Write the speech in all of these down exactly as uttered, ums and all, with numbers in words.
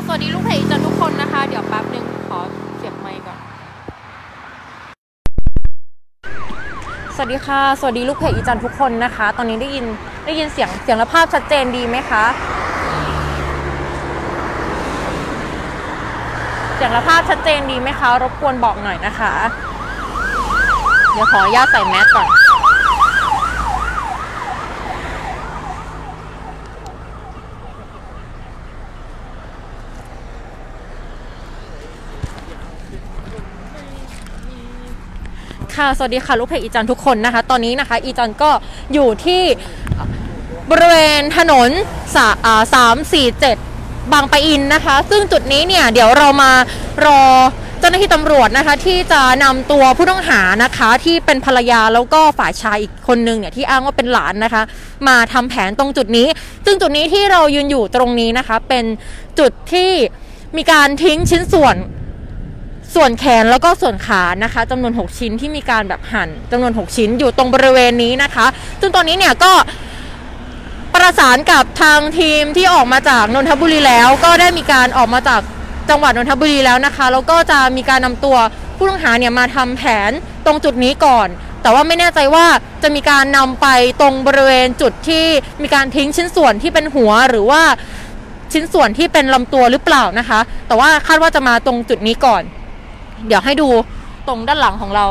สวัสดีลูกเพจจันทุกคนนะคะเดี๋ยวแป๊บนึงขอเสียบไมค์ก่อนสวัสดีค่ะสวัสดีลูกเพจอีจันทุกคนนะคะตอนนี้ได้ยินได้ยินเสียงเสียงและภาพชัดเจนดีไหมคะเสียงและภาพชัดเจนดีไหมคะรบกวนบอกหน่อยนะคะเดี๋ยวขออนุญาตใส่แมสก่อนค่ะสวัสดีค่ะลูกเพจอีจันทุกคนนะคะตอนนี้นะคะอีจันก็อยู่ที่บริเวณถนนสามสี่เจ็ดบางปะอินนะคะซึ่งจุดนี้เนี่ยเดี๋ยวเรามารอเจ้าหน้าที่ตำรวจนะคะที่จะนำตัวผู้ต้องหานะคะที่เป็นภรรยาแล้วก็ฝ่ายชายอีกคนนึงเนี่ยที่อ้างว่าเป็นหลานนะคะมาทำแผนตรงจุดนี้ซึ่งจุดนี้ที่เรายืนอยู่ตรงนี้นะคะเป็นจุดที่มีการทิ้งชิ้นส่วนส่วนแขนแล้วก็ส่วนขานะคะจำนวนหกชิ้นที่มีการแบบหั่นจำนวนหกชิ้นอยู่ตรงบริเวณนี้นะคะซึ่งตอนนี้เนี่ยก็ประสานกับทางทีมที่ออกมาจากนนทบุรีแล้วก็ได้มีการออกมาจากจังหวัดนนทบุรีแล้วนะคะแล้วก็จะมีการนำตัวผู้ต้องหาเนี่ยมาทำแผนตรงจุดนี้ก่อนแต่ว่าไม่แน่ใจว่าจะมีการนำไปตรงบริเวณจุดที่มีการทิ้งชิ้นส่วนที่เป็นหัวหรือว่าชิ้นส่วนที่เป็นลำตัวหรือเปล่านะคะแต่ว่าคาดว่าจะมาตรงจุดนี้ก่อนเดี๋ยวให้ดูตรงด้านหลังของเรา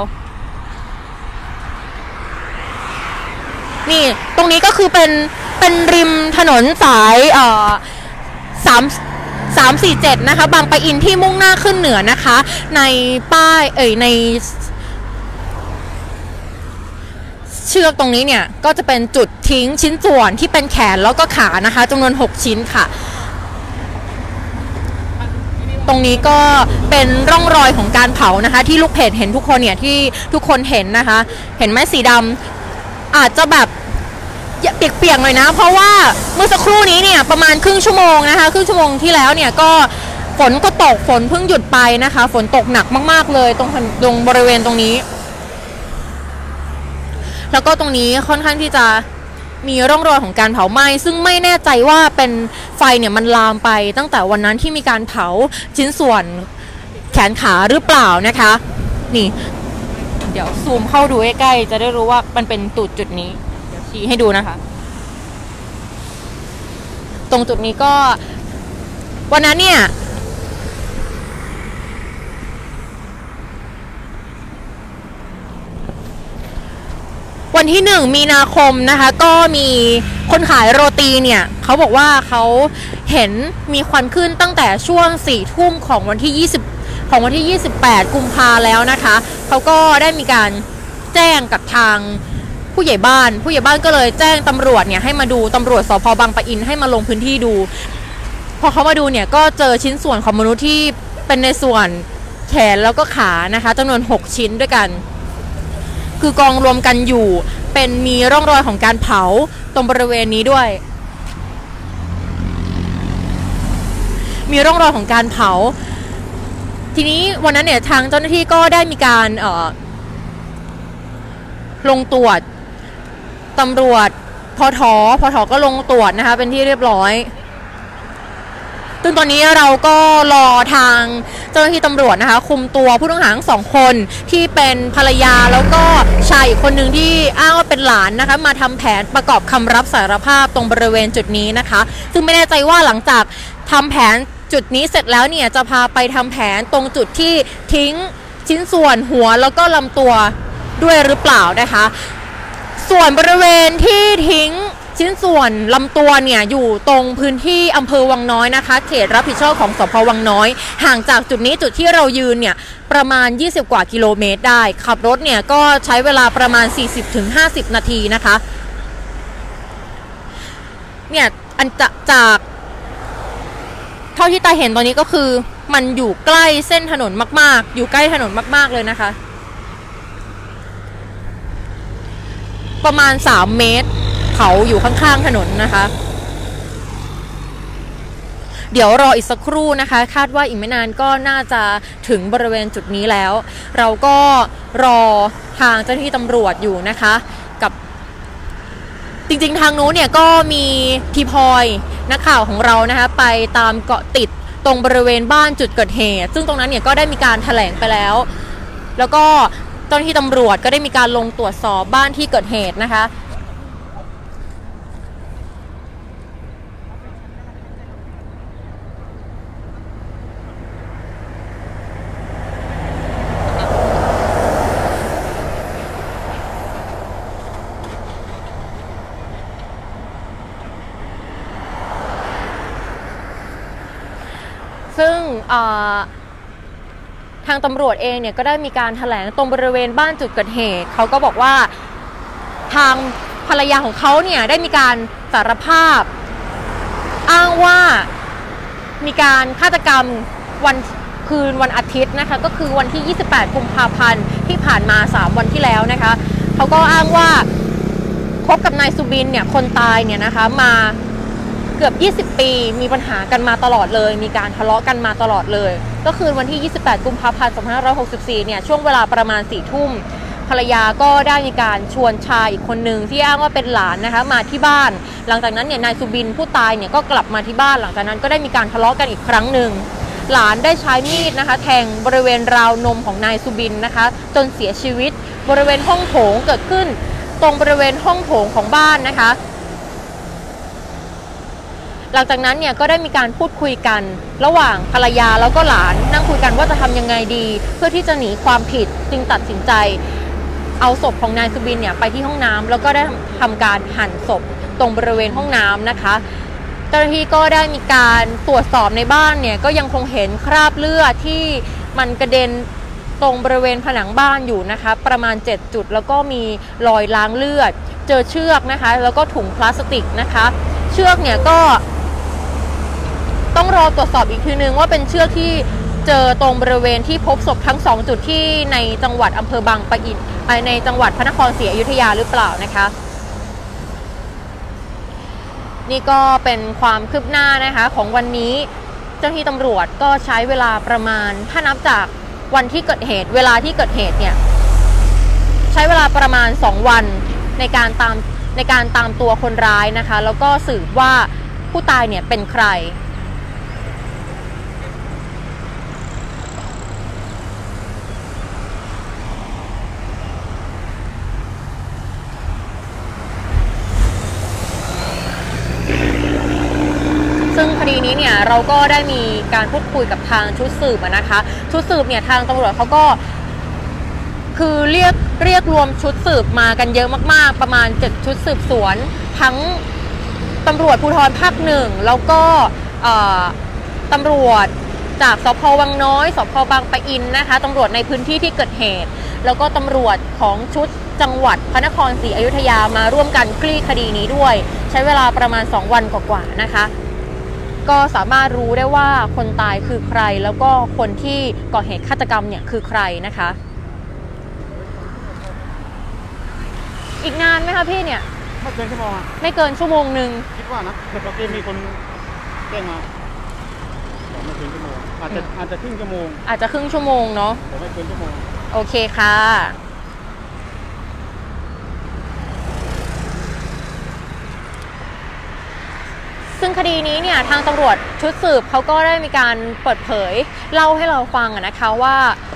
นี่ตรงนี้ก็คือเป็นเป็นริมถนนสายเอ่อสามสามสี่เจ็ดนะคะบางปะอินที่มุ่งหน้าขึ้นเหนือนะคะในป้ายเอ่ยในเชือกตรงนี้เนี่ยก็จะเป็นจุดทิ้งชิ้นส่วนที่เป็นแขนแล้วก็ขานะคะจำนวนหกชิ้นค่ะตรงนี้ก็เป็นร่องรอยของการเผานะคะที่ลูกเพจเห็นทุกคนเนี่ยที่ทุกคนเห็นนะคะเห็นไหมสีดำอาจจะแบบเปียกๆหน่อยนะเพราะว่าเมื่อสักครู่นี้เนี่ยประมาณครึ่งชั่วโมงนะคะครึ่งชั่วโมงที่แล้วเนี่ยก็ฝนก็ตกฝนเพิ่งหยุดไปนะคะฝนตกหนักมากๆเลยตรงตรงบริเวณตรงนี้แล้วก็ตรงนี้ค่อนข้างที่จะมีร่องรอยของการเผาไหม้ซึ่งไม่แน่ใจว่าเป็นไฟเนี่ยมันลามไปตั้งแต่วันนั้นที่มีการเผาชิ้นส่วนแขนขาหรือเปล่านะคะนี่เดี๋ยวซูมเข้าดูใกล้ๆจะได้รู้ว่ามันเป็นจุดจุดนี้เดี๋ยวชี้ให้ดูนะคะตรงจุดนี้ก็วันนั้นเนี่ยวันที่หนึ่งมีนาคมนะคะก็มีคนขายโรตีเนี่ยเขาบอกว่าเขาเห็นมีควันขึ้นตั้งแต่ช่วงสี่ทุ่มของวันที่ยี่สิบของวันที่ยี่สิบแปดกุมภาแล้วนะคะเขาก็ได้มีการแจ้งกับทางผู้ใหญ่บ้านผู้ใหญ่บ้านก็เลยแจ้งตำรวจเนี่ยให้มาดูตำรวจสภ.บางปะอินให้มาลงพื้นที่ดูพอเขามาดูเนี่ยก็เจอชิ้นส่วนของมนุษย์ที่เป็นในส่วนแขนแล้วก็ขานะคะจำนวนหกชิ้นด้วยกันคือกองรวมกันอยู่เป็นมีร่องรอยของการเผาตรงบริเวณนี้ด้วยมีร่องรอยของการเผาทีนี้วันนั้นเนี่ยทางเจ้าหน้าที่ก็ได้มีการเอ่อลงตรวจตำรวจพทพทก็ลงตรวจนะคะเป็นที่เรียบร้อยซึ่งตอนนี้เราก็รอทางเจ้าหน้าที่ตำรวจนะคะคุมตัวผู้ต้องหาทั้งสองคนที่เป็นภรรยาแล้วก็ชายอีกคนหนึ่งที่อ้างว่าเป็นหลานนะคะมาทำแผนประกอบคำรับสารภาพตรงบริเวณจุดนี้นะคะซึ่งไม่แน่ใจว่าหลังจากทำแผนจุดนี้เสร็จแล้วเนี่ยจะพาไปทำแผนตรงจุดที่ทิ้งชิ้นส่วนหัวแล้วก็ลำตัวด้วยหรือเปล่านะคะส่วนบริเวณที่ทิ้งชิ้นส่วนลำตัวเนี่ยอยู่ตรงพื้นที่อำเภอวังน้อยนะคะเขตรับผิดชอบของสภ.วังน้อยห่างจากจุดนี้จุดที่เรายืนเนี่ยประมาณยี่สิบกว่ากิโลเมตรได้ขับรถเนี่ยก็ใช้เวลาประมาณ สี่สิบถึงห้าสิบ นาทีนะคะเนี่ยอันจะจากเท่าที่ตาเห็นตอนนี้ก็คือมันอยู่ใกล้เส้นถนนมากๆอยู่ใกล้ถนนมากๆเลยนะคะประมาณสามเมตรเขาอยู่ข้างๆถนนนะคะเดี๋ยวรออีกสักครู่นะคะคาดว่าอีกไม่นานก็น่าจะถึงบริเวณจุดนี้แล้วเราก็รอทางเจ้าหน้าที่ตำรวจอยู่นะคะกับจริงๆทางนู้นเนี่ยก็มีพี่พลอยนักข่าวของเรานะคะไปตามเกาะติดตรงบริเวณบ้านจุดเกิดเหตุซึ่งตรงนั้นเนี่ยก็ได้มีการแถลงไปแล้วแล้วก็เจ้าหน้าที่ตำรวจก็ได้มีการลงตรวจสอบบ้านที่เกิดเหตุนะคะซึ่งทางตำรวจเองเนี่ยก็ได้มีการแถลงตรงบริเวณบ้านจุดเกิดเหตุเขาก็บอกว่าทางภรรยาของเขาเนี่ยได้มีการสารภาพอ้างว่ามีการฆาตกรรมวันคืนวันอาทิตย์นะคะก็คือวันที่ยี่สิบแปดกุมภาพันธ์ที่ผ่านมาสามวันที่แล้วนะคะเขาก็อ้างว่าคบกับนายสุบินเนี่ยคนตายเนี่ยนะคะมาเกือบยี่สิบปีมีปัญหากันมาตลอดเลยมีการทะเลาะกันมาตลอดเลยก็คือวันที่ยี่สิบแปดกุมภาพันธ์สองพันห้าร้อยหกสิบสี่เนี่ยช่วงเวลาประมาณสี่ทุ่มภรรยาก็ได้มีการชวนชายอีกคนหนึ่งที่อ้างว่าเป็นหลานนะคะมาที่บ้านหลังจากนั้นเนี่ยนายสุบินผู้ตายเนี่ยก็กลับมาที่บ้านหลังจากนั้นก็ได้มีการทะเลาะกันอีกครั้งหนึ่งหลานได้ใช้มีดนะคะแทงบริเวณราวนมของนายสุบินนะคะจนเสียชีวิตบริเวณห้องโถงเกิดขึ้นตรงบริเวณห้องโถงของบ้านนะคะหลังจากนั้นเนี่ยก็ได้มีการพูดคุยกันระหว่างภรรยาแล้วก็หลานนั่งคุยกันว่าจะทำยังไงดีเพื่อที่จะหนีความผิดจึงตัดสินใจเอาศพของนายสุบินเนี่ยไปที่ห้องน้ำแล้วก็ได้ทำการหั่นศพตรงบริเวณห้องน้ำนะคะเจ้าหน้าที่ก็ได้มีการตรวจสอบในบ้านเนี่ยก็ยังคงเห็นคราบเลือดที่มันกระเด็นตรงบริเวณผนังบ้านอยู่นะคะประมาณเจ็ดจุดแล้วก็มีรอยล้างเลือดเจอเชือกนะคะแล้วก็ถุงพลาสติกนะคะเชือกเนี่ยก็ต้องรอตรวจสอบอีกทีนึงว่าเป็นเชือกที่เจอตรงบริเวณที่พบศพทั้งสองจุดที่ในจังหวัดอำเภอบางปะอินในจังหวัดพระนครศรีอยุธยาหรือเปล่านะคะนี่ก็เป็นความคืบหน้านะคะของวันนี้เจ้าหน้าที่ตำรวจก็ใช้เวลาประมาณถ้านับจากวันที่เกิดเหตุเวลาที่เกิดเหตุเนี่ยใช้เวลาประมาณสองวันในการตามในการตามตัวคนร้ายนะคะแล้วก็สืบว่าผู้ตายเนี่ยเป็นใครซึ่งคดีนี้เนี่ยเราก็ได้มีการพูดคุยกับทางชุดสืบนะคะชุดสืบเนี่ยทางตำรวจเขาก็คือเรียกเรียกรวมชุดสืบมากันเยอะมากๆประมาณเจ็ดชุดสืบสวนทั้งตำรวจภูธรภาคหนึ่งแล้วก็ตำรวจจากสภ.วังน้อยสภ.บางปะอินนะคะตำรวจในพื้นที่ที่เกิดเหตุแล้วก็ตำรวจของชุดจังหวัดพระนครศรีอยุธยามาร่วมกันคลี่คดีนี้ด้วยใช้เวลาประมาณสองวันกว่าๆนะคะก็สามารถรู้ได้ว่าคนตายคือใครแล้วก็คนที่ก่อเหตุฆาตกรรมเนี่ยคือใครนะคะอีกนานไหมคะพี่เนี่ยไม่เกินชั่วโมงไม่เกินชั่วโมงหนึ่งคิดว่านะแต่ปกติมีคนแจ้งมาไม่เกินชั่วโมงอาจจะอาจจะครึ่งชั่วโมงอาจจะครึ่งชั่วโมงเนาะแต่ไม่เกินชั่วโมงโอเคค่ะซึ่งคดีนี้เนี่ยทางตำรวจชุดสืบเขาก็ได้มีการเปิดเผยเล่าให้เราฟังนะคะว่า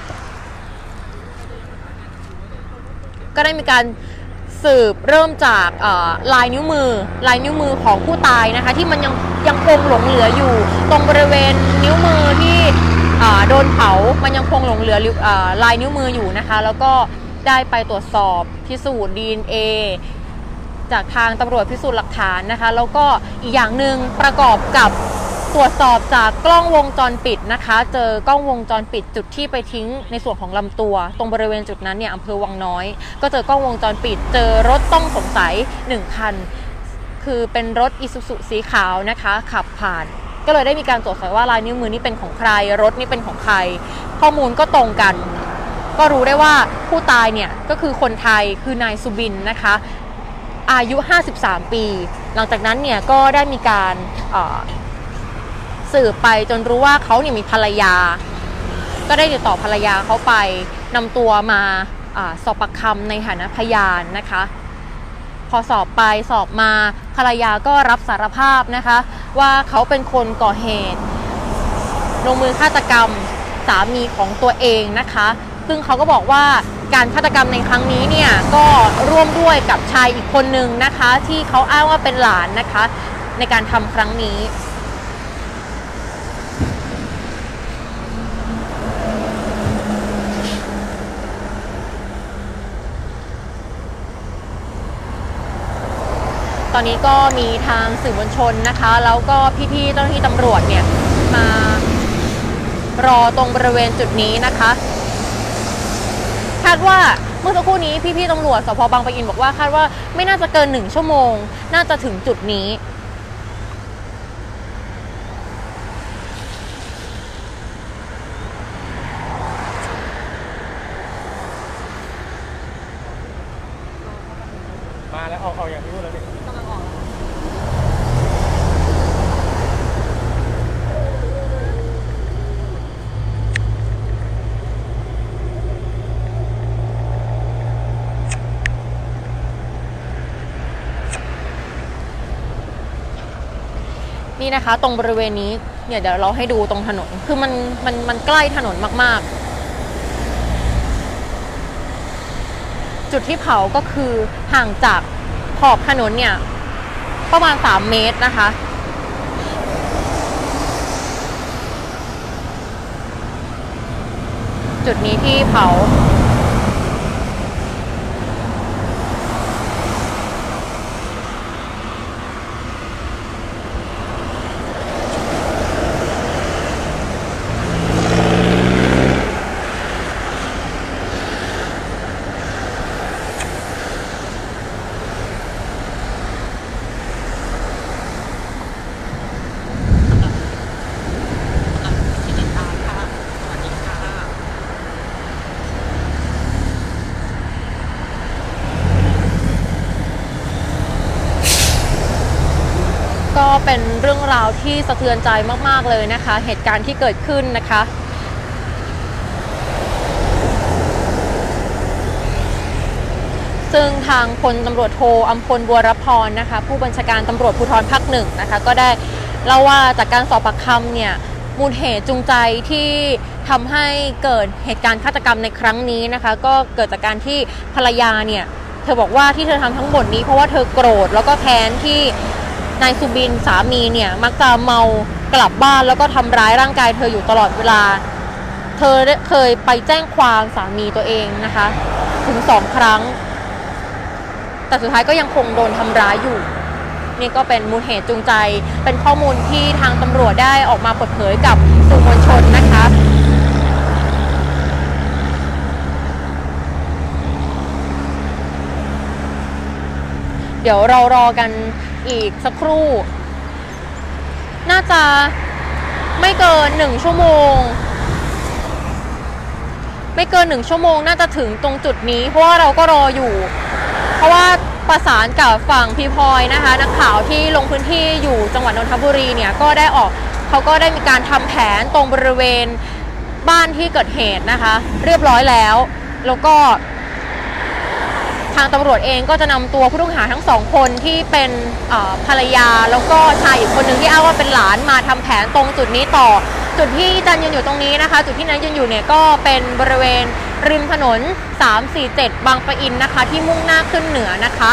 ก็ได้มีการสืบเริ่มจากลายนิ้วมือลายนิ้วมือของผู้ตายนะคะที่มันยังยังคงหลงเหลืออยู่ตรงบริเวณนิ้วมือที่โดนเผามันยังคงหลงเหลือลายนิ้วมืออยู่นะคะแล้วก็ได้ไปตรวจสอบพิสูจน์ ดี เอ็น เอ จากทางตำรวจพิสูจน์หลักฐานนะคะแล้วก็อีกอย่างหนึ่งประกอบกับตรวจสอบจากกล้องวงจรปิดนะคะเจอกล้องวงจรปิดจุดที่ไปทิ้งในส่วนของลำตัวตรงบริเวณจุดนั้นเนี่ยอำเภอวังน้อยก็เจอกล้องวงจรปิดเจอรถต้องสงสัยหนึ่งคันคือเป็นรถอิซูซุสีขาวนะคะขับผ่านก็เลยได้มีการตรวจสอบว่าลายนิ้วมือนี่เป็นของใครรถนี่เป็นของใครข้อมูลก็ตรงกันก็รู้ได้ว่าผู้ตายเนี่ยก็คือคนไทยคือนายสุบินนะคะอายุห้าสิบสามปีหลังจากนั้นเนี่ยก็ได้มีการสืบไปจนรู้ว่าเขาเนี่ยมีภรรยาก็ได้ติดต่อภรรยาเขาไปนำตัวมาสอบปากคำในฐานะพยานนะคะพอสอบไปสอบมาภรรยาก็รับสารภาพนะคะว่าเขาเป็นคนก่อเหตุลงมือฆาตกรรมสามีของตัวเองนะคะซึ่งเขาก็บอกว่าการฆาตกรรมในครั้งนี้เนี่ยก็ร่วมด้วยกับชายอีกคนนึงนะคะที่เขาอ้างว่าเป็นหลานนะคะในการทำครั้งนี้ตอนนี้ก็มีทางสื่อมวลชนนะคะแล้วก็พี่ๆเจ้าหน้าที่ตำรวจเนี่ยมารอตรงบริเวณจุดนี้นะคะคาดว่าเมื่อสักครู่นี้พี่ๆตำรวจสภ.บางปะอินบอกว่าคาดว่าไม่น่าจะเกินหนึ่งชั่วโมงน่าจะถึงจุดนี้มาแล้วออกออกอย่างที่พูดแล้วนี่กำลังออกนี่นะคะตรงบริเวณนี้เนี่ยเดี๋ยวเราให้ดูตรงถนนคือมันมันมันใกล้ถนนมากๆจุดที่เผาก็คือห่างจากขอบถนนเนี่ยประมาณสามเมตรนะคะจุดนี้ที่เผาก็เป็นเรื่องราวที่สะเทือนใจมากๆเลยนะคะเหตุการณ์ที่เกิดขึ้นนะคะซึ่งทางพลตำรวจโทอัมพลบัวรพรนะคะผู้บัญชาการตำรวจภูธรภาคหนึ่งนะคะก็ได้เล่าว่าจากการสอบปากคำเนี่ยมูลเหตุจูงใจที่ทำให้เกิดเหตุการณ์ฆาตกรรมในครั้งนี้นะคะก็เกิดจากการที่ภรรยาเนี่ยเธอบอกว่าที่เธอทำทั้งหมดนี้เพราะว่าเธอโกรธแล้วก็แค้นที่นายสุบินสามีเนี่ยมักจะเมากลับบ้านแล้วก็ทำร้ายร่างกายเธออยู่ตลอดเวลาเธอเคยไปแจ้งความสามีตัวเองนะคะถึงสองครั้งแต่สุดท้ายก็ยังคงโดนทำร้ายอยู่นี่ก็เป็นมูลเหตุจูงใจเป็นข้อมูลที่ทางตำรวจได้ออกมาเปิดเผยกับสื่อมวลชนนะคะเดี๋ยวเรารอกันอีกสักครู่น่าจะไม่เกินหนึ่งชั่วโมงไม่เกินหนึ่งชั่วโมงน่าจะถึงตรงจุดนี้เพราะว่าเราก็รออยู่เพราะว่าประสานกับฝั่งพีพลอยนะคะนักข่าวที่ลงพื้นที่อยู่จังหวัดนนทบุรีเนี่ยก็ได้ออกเขาก็ได้มีการทำแผนตรงบริเวณบ้านที่เกิดเหตุนะคะเรียบร้อยแล้วแล้วก็ทางตำรวจเองก็จะนำตัวผู้ต้องหาทั้งสองคนที่เป็นภรรยาแล้วก็ชายอีกคนหนึ่งที่อ้างว่าเป็นหลานมาทำแผนตรงจุดนี้ต่อจุดที่จันยืนอยู่ตรงนี้นะคะจุดที่นั้นยืนอยู่เนี่ยก็เป็นบริเวณริมถนนสามสี่เจ็ดบางปะอินนะคะที่มุ่งหน้าขึ้นเหนือนะคะ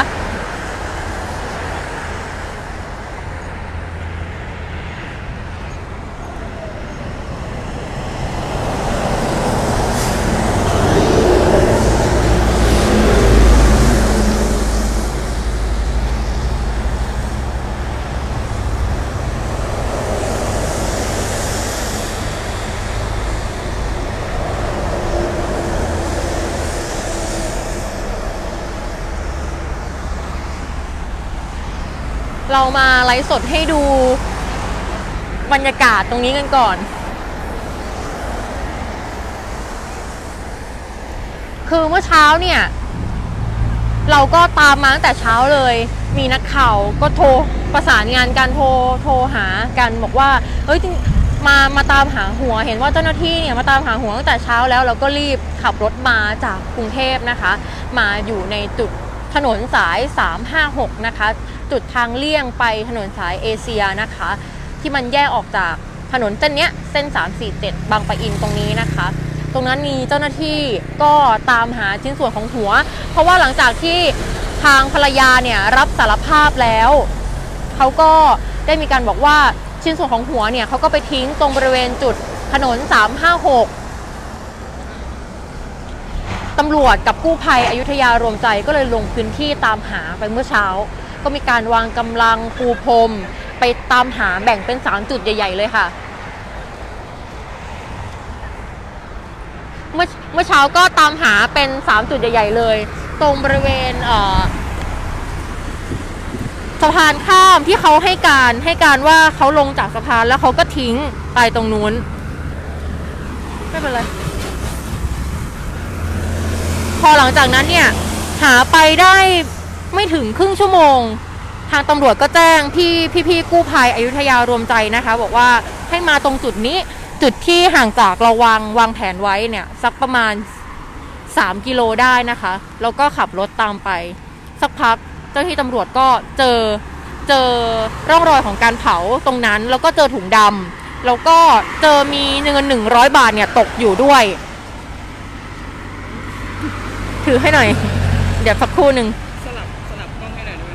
เรามาไลฟ์สดให้ดูบรรยากาศตรงนี้กันก่อนคือเมื่อเช้าเนี่ยเราก็ตามมาตั้งแต่เช้าเลยมีนักข่าวก็โทรประสานงานกันโทรโทรหากันบอกว่าเอ้ยมามาตามหาหัวเห็นว่าเจ้าหน้าที่เนี่ยมาตามหาหัวตั้งแต่เช้าแล้วเราก็รีบขับรถมาจากกรุงเทพนะคะมาอยู่ในจุดถนนสายสามห้าหกนะคะจุดทางเลี่ยงไปถนนสายเอเชียนะคะที่มันแยกออกจากถนนเส้นเนี้ยเส้นสามสี่เจ็ดบางปะอินตรงนี้นะคะตรงนั้นมีเจ้าหน้าที่ก็ตามหาชิ้นส่วนของหัวเพราะว่าหลังจากที่ทางภรรยาเนี่ยรับสารภาพแล้วเขาก็ได้มีการบอกว่าชิ้นส่วนของหัวเนี่ยเขาก็ไปทิ้งตรงบริเวณจุดถนนสามห้าหกตำรวจกับกู้ภัยอยุธยารวมใจก็เลยลงพื้นที่ตามหาไปเมื่อเช้าก็มีการวางกำลังปูพรมไปตามหาแบ่งเป็นสามจุดใหญ่ๆเลยค่ะเมื่อเมื่อเช้าก็ตามหาเป็นสามจุดใหญ่ๆเลยตรงบริเวณสะพานข้ามที่เขาให้การให้การว่าเขาลงจากสะพานแล้วเขาก็ทิ้งไปตรงนู้นไม่เป็นไรพอหลังจากนั้นเนี่ยหาไปได้ไม่ถึงครึ่งชั่วโมงทางตำรวจก็แจ้งพี่พี่ๆกู้ภัยอยุธยารวมใจนะคะบอกว่าให้มาตรงจุดนี้จุดที่ห่างจากเราวางวางแผนไว้เนี่ยสักประมาณสามกิโลได้นะคะแล้วก็ขับรถตามไปสักพักเจ้าหน้าที่ตำรวจก็เจอเจอร่องรอยของการเผาตรงนั้นแล้วก็เจอถุงดำแล้วก็เจอมีเงินหนึ่งร้อยบาทเนี่ยตกอยู่ด้วยถือให้หน่อยเดี๋ยวสักครู่หนึ่งสลับสลับกล้องให้หน่อยได้ไหม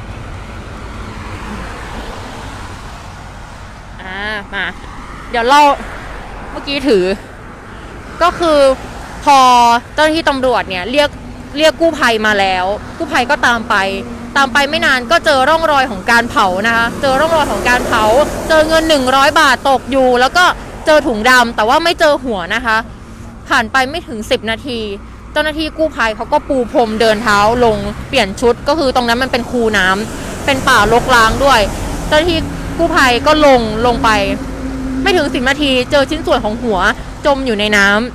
อ่ามาเดี๋ยวเราเมื่อกี้ถือก็คือพอเจ้าหน้าที่ตำรวจเนี่ยเรียกเรียกกู้ภัยมาแล้วกู้ภัยก็ตามไปตามไปไม่นานก็เจอร่องรอยของการเผานะคะเจอร่องรอยของการเผาเจอเงินหนึ่งร้อยบาทตกอยู่แล้วก็เจอถุงดำแต่ว่าไม่เจอหัวนะคะผ่านไปไม่ถึงสิบนาทีเจ้าหน้าที่กู้ภัยเขาก็ปูพรมเดินเท้าลงเปลี่ยนชุดก็คือตรงนั้นมันเป็นคูน้ำเป็นป่ารกร้างด้วยเจ้าหน้าที่กู้ภัยก็ลงลงไปไม่ถึงสิบนาทีเจอชิ้นส่วนของหัวจมอยู่ในน้ำ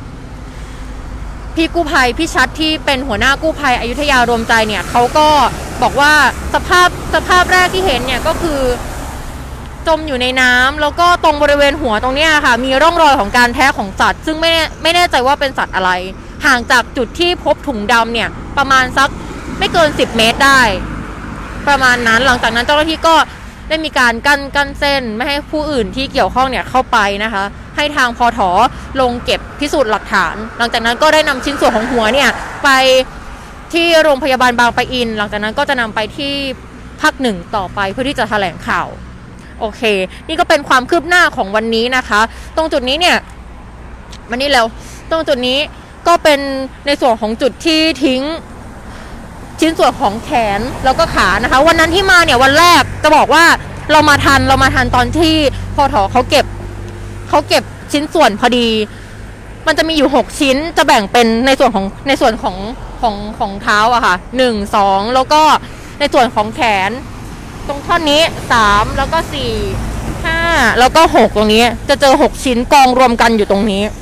พี่กู้ภัยพี่ชัดที่เป็นหัวหน้ากู้ภัยอยุธยารวมใจเนี่ยเขาก็บอกว่าสภาพสภาพแรกที่เห็นเนี่ยก็คือจมอยู่ในน้ำแล้วก็ตรงบริเวณหัวตรงนี้ค่ะมีร่องรอยของการแท้ของสัตว์ซึ่งไม่ไม่แน่ใจว่าเป็นสัตว์อะไรห่างจากจุดที่พบถุงดำเนี่ยประมาณสักไม่เกินสิบเมตรได้ประมาณนั้นหลังจากนั้นเจ้าหน้าที่ก็ได้มีการกั้นกั้นเส้นไม่ให้ผู้อื่นที่เกี่ยวข้องเนี่ยเข้าไปนะคะให้ทางพถ.ลงเก็บพิสูจน์หลักฐานหลังจากนั้นก็ได้นำชิ้นส่วนของหัวเนี่ยไปที่โรงพยาบาลบางปะอินหลังจากนั้นก็จะนำไปที่ภาคหนึ่งต่อไปเพื่อที่จะแถลงข่าวโอเคนี่ก็เป็นความคืบหน้าของวันนี้นะคะตรงจุดนี้เนี่ยวันนี้แล้วตรงจุดนี้ก็เป็นในส่วนของจุดที่ทิ้งชิ้นส่วนของแขนแล้วก็ขานะคะวันนั้นที่มาเนี่ยวันแรกจะบอกว่าเรามาทันเรามาทันตอนที่พถ.เขาเก็บเขาเก็บชิ้นส่วนพอดีมันจะมีอยู่หกชิ้นจะแบ่งเป็นในส่วนของในส่วนของของของเท้าอะค่ะหนึ่ง สองแล้วก็ในส่วนของแขนตรงท่อนนี้สามแล้วก็สี่ ห้าแล้วก็หกตรงนี้จะเจอหกชิ้นกองรวมกันอยู่ตรงนี้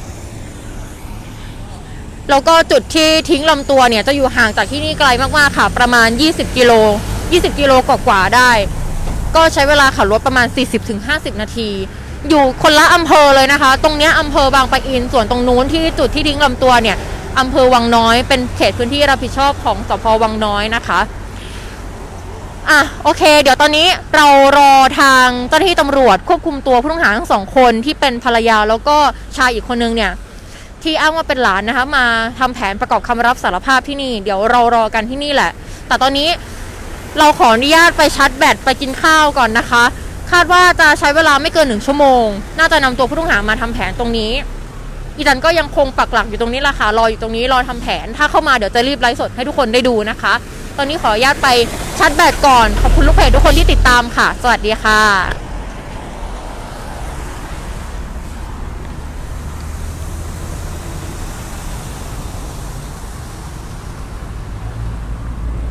แล้วก็จุดที่ทิ้งลำตัวเนี่ยจะอยู่ห่างจากที่นี่ไกลมากๆค่ะประมาณยี่สิบกิโลยี่สิบกิโลกว่าๆได้ก็ใช้เวลาขับรถประมาณ สี่สิบถึงห้าสิบ นาทีอยู่คนละอำเภอเลยนะคะตรงนี้อำเภอบางปะอินส่วนตรงนู้นที่จุดที่ทิ้งลำตัวเนี่ยอำเภอวังน้อยเป็นเขตพื้นที่รับผิดชอบของสภ.วังน้อยนะคะอ่ะโอเคเดี๋ยวตอนนี้เรารอทางเจ้าหน้าที่ตำรวจควบคุมตัวผู้ต้องหาทั้งสองคนที่เป็นภรรยาแล้วก็ชายอีกคนนึงเนี่ยที่อ้างว่าเป็นหลานนะคะมาทำแผนประกอบคำรับสารภาพที่นี่เดี๋ยวเรารอกันที่นี่แหละแต่ตอนนี้เราขออนุญาตไปชาร์จแบตไปกินข้าวก่อนนะคะคาดว่าจะใช้เวลาไม่เกินหนึ่งชั่วโมงน่าจะนำตัวผู้ต้องหามาทำแผนตรงนี้อีจันก็ยังคงปักหลักอยู่ตรงนี้แหละค่ะรออยู่ตรงนี้รอทำแผนถ้าเข้ามาเดี๋ยวจะรีบไลฟ์สดให้ทุกคนได้ดูนะคะตอนนี้ขออนุญาตไปชาร์จแบตก่อนขอบคุณลูกเพจทุกคนที่ติดตามค่ะสวัสดีค่ะ